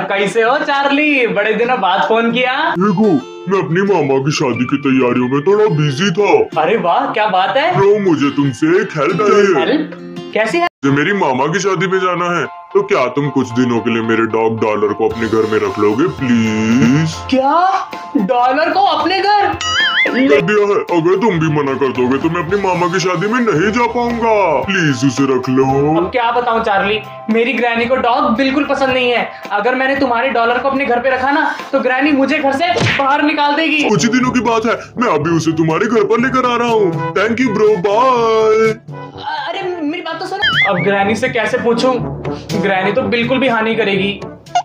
कैसे हो चार्ली? बड़े दिनों बाद फोन किया। देखो, मैं अपनी मामा की शादी की तैयारियों में थोड़ा बिजी था। अरे वाह, क्या बात है। ब्रो, मुझे तुमसे एक हेल्प चाहिए। हेल्प? कैसी है? जब मेरी मामा की शादी में जाना है, तो क्या तुम कुछ दिनों के लिए मेरे डॉग डॉलर को अपने घर में रख लोगे प्लीज? क्या? डॉलर को अपने घर? कर दिया है। अगर तुम भी मना कर दोगे तो मैं अपनी मामा की शादी में नहीं जा पाऊंगा। प्लीज उसे रख लो। अब क्या बताऊं चार्ली, मेरी ग्रैनी को डॉग बिल्कुल पसंद नहीं है। अगर मैंने तुम्हारे डॉलर को अपने घर पे रखा ना, तो ग्रैनी मुझे घर से बाहर निकाल देगी। कुछ ही दिनों की बात है, मैं अभी उसे तुम्हारे घर पर लेकर आ रहा हूँ। Thank you bro, bye. अरे मेरी बात तो सुनो। अब ग्रैनी से कैसे पूछूं? ग्रैनी तो बिल्कुल भी हाँ नहीं करेगी।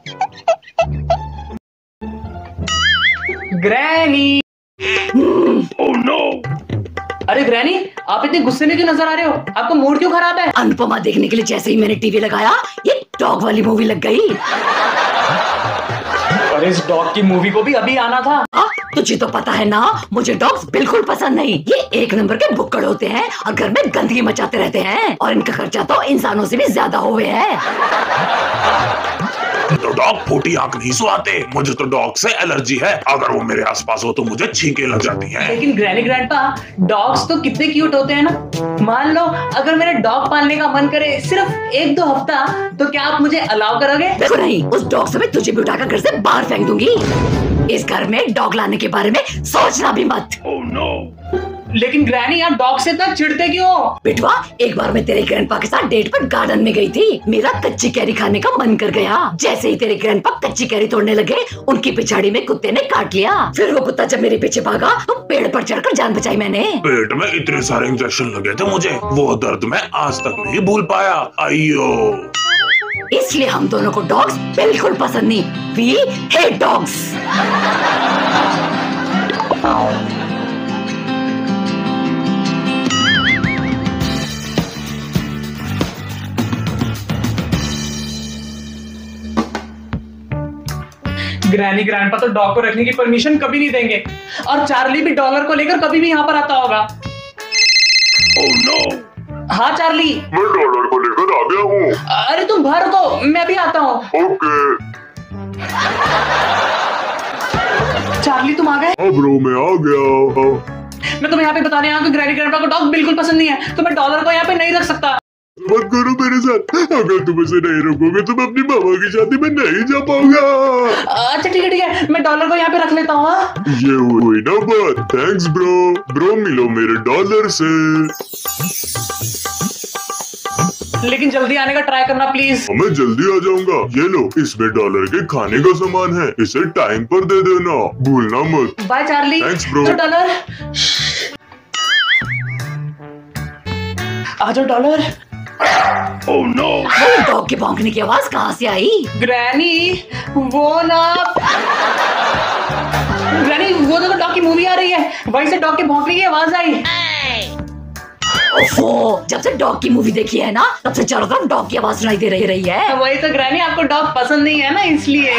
ग्रैनी। Oh no! अरे ग्रैनी, आप इतने गुस्से में क्यों नजर आ रहे हो? आपका मूड क्यों खराब है? अनुपमा देखने के लिए जैसे ही मैंने टीवी लगाया, ये डॉग वाली मूवी लग गई। और इस डॉग की मूवी को भी अभी आना था। तुझे तो पता है ना, मुझे डॉग्स बिल्कुल पसंद नहीं। ये एक नंबर के बुक्कड़ होते हैं और घर में गंदगी मचाते रहते हैं, और इनका खर्चा तो इंसानों से भी ज्यादा हुए है। तो डॉग फूटी आंख नहीं सुहाते। मुझे तो डॉग से एलर्जी है। अगर वो मेरे आसपास हो तो मुझे छींके लग जाती हैं। लेकिन ग्रैनी ग्रैंडपा, डॉग्स तो कितने क्यूट होते हैं ना। मान लो अगर मेरे डॉग पालने का मन करे सिर्फ 1-2 हफ्ता, तो क्या आप मुझे अलाउ करोगे? देखो नहीं, उस डॉग से मैं तुझे भी उठाकर घर से बाहर फेंक दूंगी। इस घर में डॉग लाने के बारे में सोचना भी मत। Oh no! लेकिन ग्रैनी, आप डॉग से इतना चिढ़ते क्यों? बेटवा, एक बार मैं तेरे ग्रैंडपा के साथ डेट पर गार्डन में गई थी। मेरा कच्ची कैरी खाने का मन कर गया। जैसे ही तेरे ग्रैंडपा कच्ची कैरी तोड़ने लगे, उनकी पिछाड़ी में कुत्ते ने काट लिया। फिर वो कुत्ता जब मेरे पीछे भागा, तो पेड़ पर चढ़कर जान बचाई मैंने। पेट में इतने सारे इंजेक्शन लगे थे मुझे, वो दर्द मैं आज तक नहीं भूल पाया। अयो! इसलिए हम दोनों को डॉग्स बिल्कुल पसंद नहीं। We hate dogs. Granny grandpa तो डॉग को रखने की परमिशन कभी नहीं देंगे, और चार्ली भी डॉलर को लेकर कभी भी यहाँ पर आता होगा। Oh no! हाँ चार्ली। मैं डॉलर को लेकर आ गया हूँ। अरे तुम बाहर रुको, मैं भी आता हूँ। ओके। चार्ली तुम आ गए? हाँ ब्रो, मैं आ गया। मैं तुम्हें यहाँ पे बताने आया कि ग्रैनी ग्रैंडपा को डॉग बिल्कुल पसंद नहीं है, तो मैं डॉलर को यहाँ पे नहीं रख सकता। मत करो मेरे साथ। अगर तुम इसे नहीं रोकोगे तो मैं अपनी मामा की शादी में नहीं जा पाऊंगा। अच्छा ठीक है, मैं डॉलर को यहाँ पे रख लेता हूँ। ये हुई ना बात। Thanks bro. ब्रो, मिलो मेरे डॉलर से। लेकिन जल्दी आने का ट्राई करना प्लीज। मैं जल्दी आ जाऊंगा। ये लो, इसमें डॉलर के खाने का सामान है, इसे टाइम पर दे देना, भूलना मत। Bye Charlie. Thanks bro. तो डॉलर आ जाओ डॉलर। Oh no! वो डॉग के भौंकने की आवाज कहाँ से आई? ग्रैनी, वो ना ग्रैनी, वो तो डॉग की मूवी आ रही है, वहीं से डॉग के भौंकने की आवाज आई। ओफो, जब से डॉग की मूवी देखी है ना, तब से चारों तरफ डॉग की आवाज सुनाई दे रही है। वही तो ग्रैनी, आपको डॉग पसंद नहीं है ना, इसलिए।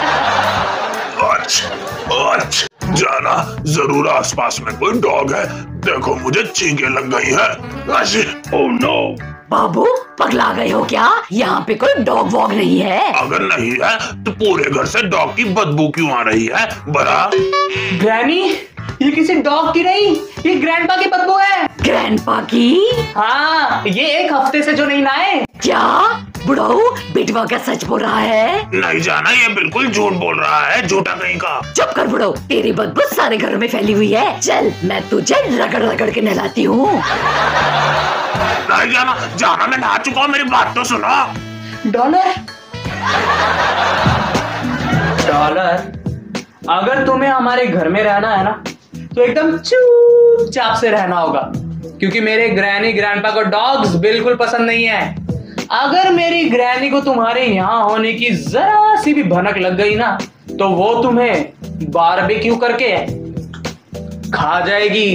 जाना जरूर आसपास में कोई डॉग है। देखो मुझे छींके लग गई है। Oh no! बाबू, पगला गए हो क्या? यहाँ पे कोई डॉग वॉग नहीं है। अगर नहीं है तो पूरे घर से डॉग की बदबू क्यों आ रही है? बड़ा ग्रैनी, ये किसी डॉग की नहीं, ये ग्रैंडपा की बदबू है। ग्रैंडपा की? हाँ, ये 1 हफ्ते से जो नहीं नहाए। क्या बुढ़ाऊ, बेटवा क्या सच बोल रहा है? नहीं जाना, ये बिल्कुल झूठ बोल रहा है, झूठा कहीं का। चुप कर बुढ़ाऊ, तेरी बदबू सारे घर में फैली हुई है। चल, मैं तुझे रगड़ रगड़ के नहलाती हूँ। नहीं जाना, मैं नहा चुका हूँ, मेरी बात तो सुनो। डॉलर, अगर तुम्हें हमारे घर में रहना है ना, तो एकदम चुपचाप से रहना होगा, क्योंकि मेरे ग्रैनी ग्रैंडपा को डॉग्स बिल्कुल पसंद नहीं है। अगर मेरी ग्रैनी को तुम्हारे यहाँ होने की जरा सी भी भनक लग गई ना, तो वो तुम्हें बारबेक्यू करके खा जाएगी।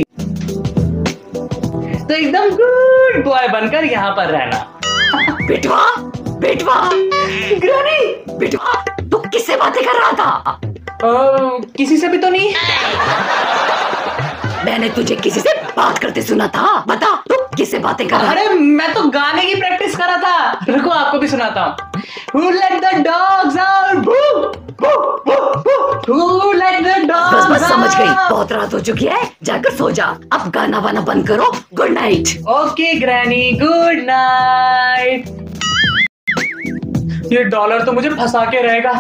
तो एकदम गुड बॉय बनकर यहाँ पर रहना। बेटवा, ग्रैनी, बेटवा, तू किससे बातें कर रहा था? किसी से भी तो नहीं। मैंने तुझे किसी से बात करते सुना था। बता तू किससे बातें कर रहा है? अरे मैं तो गाने की प्रैक्टिस कर रहा था। रुको आपको भी सुनाता हूँ। Who let the dogs out? Boo, boo, boo, boo. Who let the dogs बस बस समझ गई, out? बहुत रात हो चुकी है, जाकर सो जा। अब गाना वाना बंद करो। Good night. Okay granny, good night. ये डॉलर तो मुझे फंसा के रहेगा।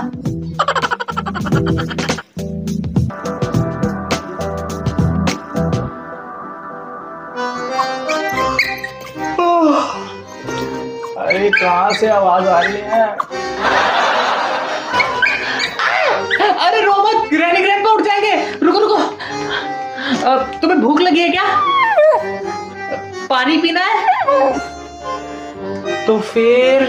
अरे कहाँ से आवाज आ रही है? अरे रो मत, ग्रैनी ग्रैंडपा उठ जाएंगे। रुको रुको, तुम्हें भूख लगी है क्या? पानी पीना है? तो फिर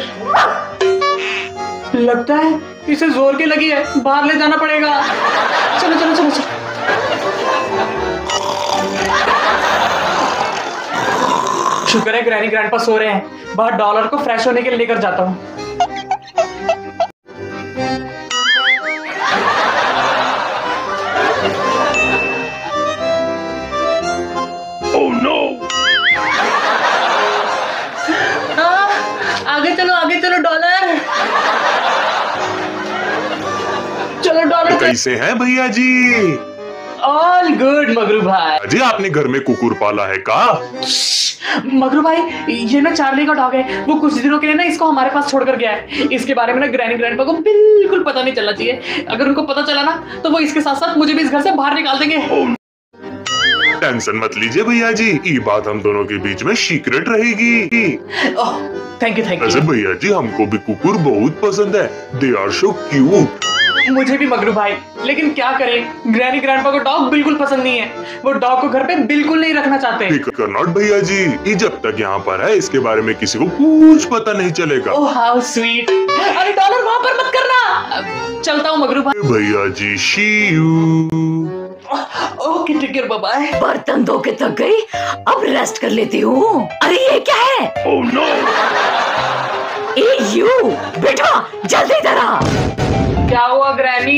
लगता है इसे जोर की लगी है, बाहर ले जाना पड़ेगा। चलो चलो चलो चलो। शुक्र है ग्रैनी ग्रैंडपा सो रहे हैं। बाहर डॉलर को फ्रेश होने के लिए लेकर जाता हूँ। Oh no! आगे चलो डॉलर। चलो डॉलर। कैसे हैं भैया जी? ऑल गुड मगरू भाई। जी आपने घर में कुकुर पाला है का? मगरू भाई, ये ना चार्ली का डॉग है। वो कुछ दिनों के लिए ना इसको हमारे पास छोड़कर गया है। इसके बारे में ना ग्रैनी ग्रैंडपा को बिल्कुल पता नहीं चलना चाहिए। अगर उनको पता चला ना तो वो इसके साथ साथ मुझे भी इस घर से बाहर निकाल देंगे। टेंशन मत लीजिए भैया जी, ये बात हम दोनों के बीच में सीक्रेट रहेगी। ओह थैंक यू वैसे भैया जी हमको भी कुकुर बहुत पसंद है। They are so cute. मुझे भी मगरू भाई, लेकिन क्या करें, ग्रैनी ग्रैंडपा को डॉग बिल्कुल पसंद नहीं है। वो डॉग को घर पे बिल्कुल नहीं रखना चाहते। फिकर नॉट भैया जी, ये जब तक यहाँ पर है इसके बारे में किसी को कुछ पता नहीं चलेगा। Oh how sweet. अरे डॉलर वहां पर मत करना। चलता हूँ मगरू भाई। भैया जी see you. Okay take care, bye bye. बर्तन धो के थक गई, अब रेस्ट कर लेती हूँ। अरे ये क्या है? Oh no! ए यू बेटा, जल्दी इधर आ। क्या हुआ ग्रैनी?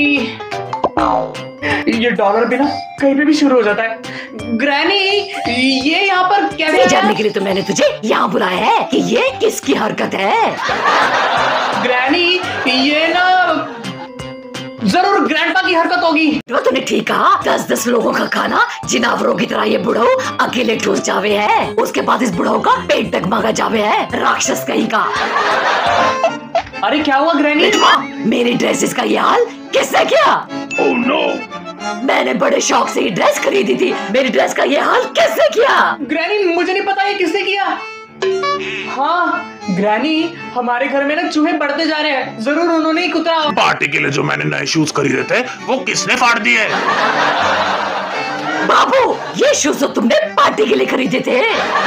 ये डॉलर भी ना कहीं पे भी शुरू हो जाता है। ग्रैनी ये यहाँ पर कैसे ये जानने के लिए तो मैंने तुझे यहाँ बुलाया है कि ये किसकी हरकत है। ग्रैनी ये ना जरूर ग्रैंडपा की हरकत होगी। वो तूने ठीक कहा, 10-10 लोगों का खाना जिनावरों की तरह ये बुढ़ऊ अकेले ठूस जावे है। उसके बाद इस बुढ़ऊ का पेट डगमगा जावे है, राक्षस कहीं का। अरे क्या हुआ ग्रैनी? मेरी ड्रेसेस का ये हाल किसने किया? Oh no! मैंने बड़े शौक से ये ड्रेस खरीदी थी, मेरी ड्रेस का ये हाल किसने किया? ग्रैनी मुझे नहीं पता ये किसने किया। हाँ ग्रैनी, हमारे घर में ना चूहे बढ़ते जा रहे हैं। जरूर उन्होंने ही कुतरा। पार्टी के लिए जो मैंने नए शूज खरीदे थे वो किसने फाड़ दिए? बाबू ये शूज तो तुमने पार्टी के लिए खरीदे थे।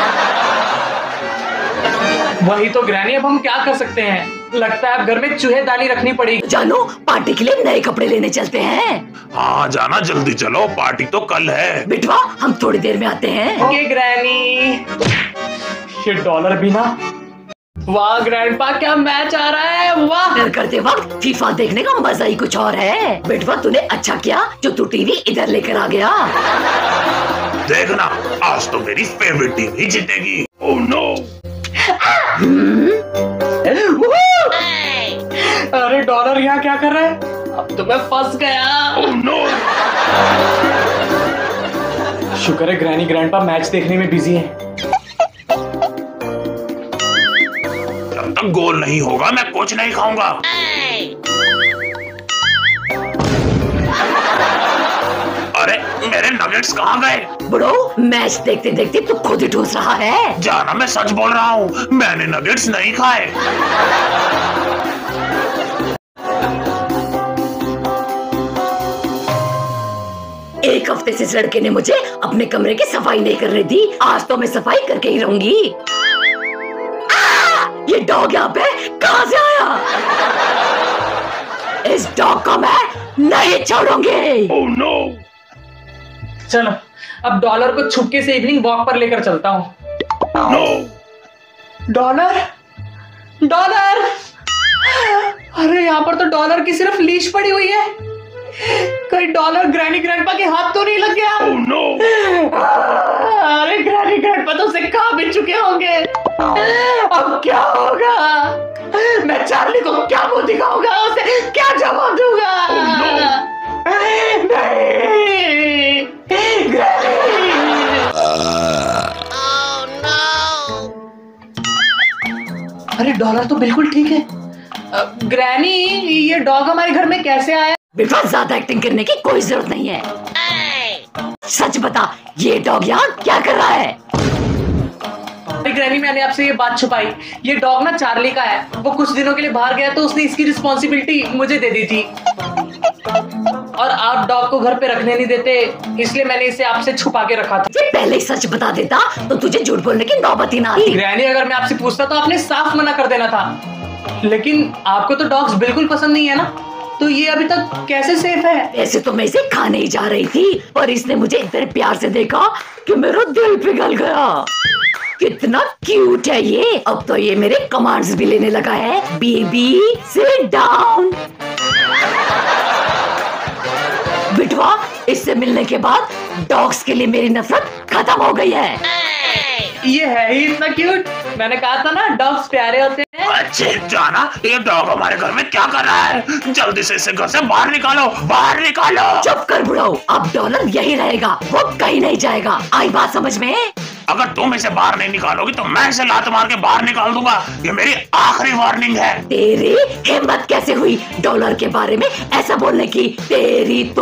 वही तो ग्रैनी, अब हम क्या कर सकते हैं? लगता है अब घर में चूहेदानी रखनी पड़ेगी। जानो पार्टी के लिए नए कपड़े लेने चलते हैं। हाँ जाना, जल्दी चलो, पार्टी तो कल है। बिटवा हम थोड़ी देर में आते हैं। Okay granny. ये डॉलर भी ना। वाह ग्रैंडपा क्या मैच आ रहा है, वाह। डिनर करते वक्त फीफा देखने का मजा ही कुछ और है। बेटवा तूने अच्छा किया जो तू टीवी इधर लेकर आ गया। देखना आज तो मेरी फेवरेट टीम ही जीतेगी। ओह नो! अरे डॉलर यहाँ क्या कर रहा है? अब तो मैं फंस गया। Oh no! शुक्र है ग्रैनी ग्रैंडपा मैच देखने में बिजी है। जब तक गोल नहीं होगा मैं कुछ नहीं खाऊंगा। अरे मेरे नगेट्स कहाँ गए? ब्रो मैच देखते देखते तू खुद ही ठूस रहा है। जाना, मैं सच बोल रहा हूँ, मैंने नगेट्स नहीं खाए। एक हफ्ते से इस लड़के ने मुझे अपने कमरे की सफाई नहीं करने दी। आज तो मैं सफाई करके ही रहूंगी। ये डॉग यहाँ पे कहाँ से आया? इस डॉग को मैं नहीं छोड़ूंगी। Oh no! चलो अब डॉलर को छुपके से इवनिंग वॉक पर लेकर चलता हूँ। नो! डॉलर डॉलर, अरे यहाँ पर तो डॉलर की सिर्फ लीश पड़ी हुई है। कहीं डॉलर ग्रैनी ग्रैंडपा के हाथ तो नहीं लग गया? Oh no! अरे कहाँ मिल चुके होंगे। अब क्या होगा? मैं चार्ली को क्या मुंह दिखाऊंगा, उसे क्या जवाब दूंगा? नहीं, ग्रैनी। अरे डॉलर तो बिल्कुल ठीक है। ग्रैनी, ये डॉग हमारे घर में कैसे आया? बेटा ज्यादा एक्टिंग करने की कोई जरूरत नहीं है। सच बता, ये डॉग यहाँ क्या कर रहा है? ग्रैनी, मैंने आपसे ये बात छुपाई। ये डॉग ना चार्ली का है। वो कुछ दिनों के लिए बाहर गया तो उसने इसकी रिस्पॉन्सिबिलिटी मुझे दे दी थी, और आप डॉग को घर पे रखने नहीं देते, इसलिए मैंने इसे आपसे छुपा के रखा था। ये पहले ही सच बता देता तो तुझे झूठ बोलने की नौबत ही ना आती। ग्रैनी, अगर मैं आपसे पूछता तो आपने साफ मना कर देना था। लेकिन आपको तो डॉग्स बिल्कुल पसंद नहीं है ना, तो ये अभी तक कैसे सेफ है? ऐसे तो मैं इसे खाने ही जा रही थी, पर इसने मुझे इतने प्यार से देखा कि मेरा दिल पिघल गया। कितना क्यूट है ये। अब तो ये मेरे कमांड्स भी लेने लगा है। Baby sit down. बिटवा, इससे मिलने के बाद डॉग्स के लिए मेरी नफरत खत्म हो गई है। ये है ही इतना क्यूट। मैंने कहा था ना, डॉग्स प्यारे होते हैं। अच्छे जाना, ये डॉग हमारे घर में क्या कर रहा है? जल्दी से इसे घर से बाहर निकालो, बाहर निकालो। चुप कर बुढ़ाओ, अब डॉलर यही रहेगा, वो कहीं नहीं जाएगा। आई बात समझ में? अगर तुम इसे बाहर नहीं निकालोगी तो मैं इसे लात मार के बाहर निकाल दूंगा। ये मेरी आखिरी वार्निंग है। तेरी हिम्मत कैसे हुई डॉलर के बारे में ऐसा बोलने की? तेरी तो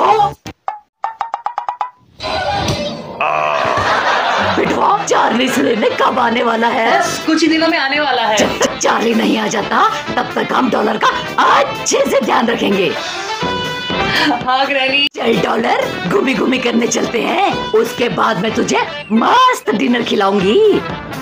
बिटवा, चार्ली से लेने कब आने वाला है? बस कुछ ही दिनों में आने वाला है। जब तक चार्ली नहीं आ जाता तब तक हम डॉलर का अच्छे से ध्यान रखेंगे। हाँ ग्रैनी। चल डॉलर, घूमी घूमी करने चलते हैं। उसके बाद मैं तुझे मस्त डिनर खिलाऊंगी।